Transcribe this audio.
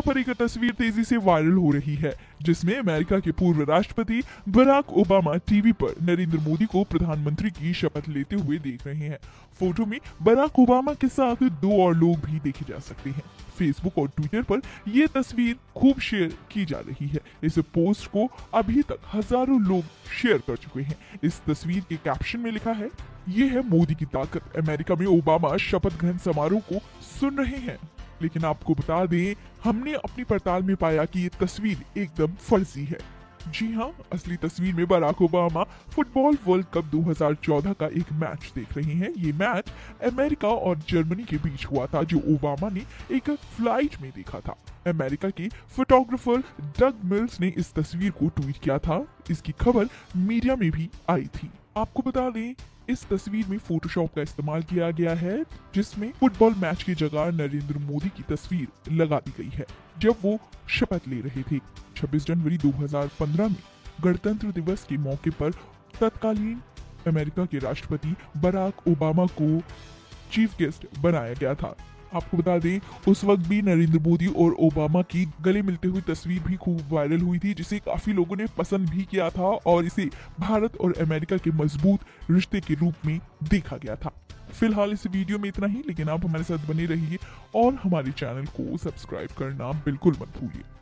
पर एक तस्वीर तेजी से वायरल हो रही है जिसमें अमेरिका के पूर्व राष्ट्रपति बराक ओबामा टीवी पर नरेंद्र मोदी को प्रधानमंत्री की शपथ लेते हुए देख रहे हैं। फोटो में बराक ओबामा के साथ दो और लोग भी देखे जा सकते हैं। फेसबुक और ट्विटर पर यह तस्वीर खूब शेयर की जा रही है। इस पोस्ट को अभी तक हजारों लोग शेयर कर चुके हैं। इस तस्वीर के कैप्शन में लिखा है, ये है मोदी की ताकत। अमेरिका में ओबामा शपथ ग्रहण समारोह को सुन रहे हैं। लेकिन आपको बता दें, हमने अपनी पड़ताल में पाया कि ये तस्वीर एकदम फर्जी है। जी हाँ, असली तस्वीर में Barack Obama football world cup 2014 का एक मैच देख रहे हैं। ये मैच अमेरिका और जर्मनी के बीच हुआ था, जो ओबामा ने एक फ्लाइट में देखा था। अमेरिका के फोटोग्राफर डग मिल्स ने इस तस्वीर को ट्वीट किया था। इसकी खबर मीडिया में भी आई थी। आपको बता दें, इस तस्वीर में फोटोशॉप का इस्तेमाल किया गया है, जिसमें फुटबॉल मैच की जगह नरेंद्र मोदी की तस्वीर लगा दी गई है जब वो शपथ ले रहे थे। 26 जनवरी 2015 में गणतंत्र दिवस के मौके पर तत्कालीन अमेरिका के राष्ट्रपति बराक ओबामा को चीफ गेस्ट बनाया गया था। आपको बता दें, उस वक्त भी नरेंद्र मोदी और ओबामा की गले मिलते हुई तस्वीर भी खूब वायरल हुई थी, जिसे काफी लोगों ने पसंद भी किया था और इसे भारत और अमेरिका के मजबूत रिश्ते के रूप में देखा गया था। फिलहाल इस वीडियो में इतना ही, लेकिन आप हमारे साथ बने रहिए और हमारे चैनल को सब्सक्राइब करना बिल्कुल मत भूलिए।